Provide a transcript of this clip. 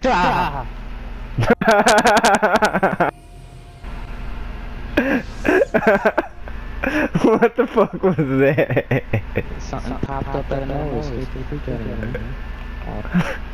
Ah. What the fuck was that? Something popped up at the nose. Hit the freak out of me.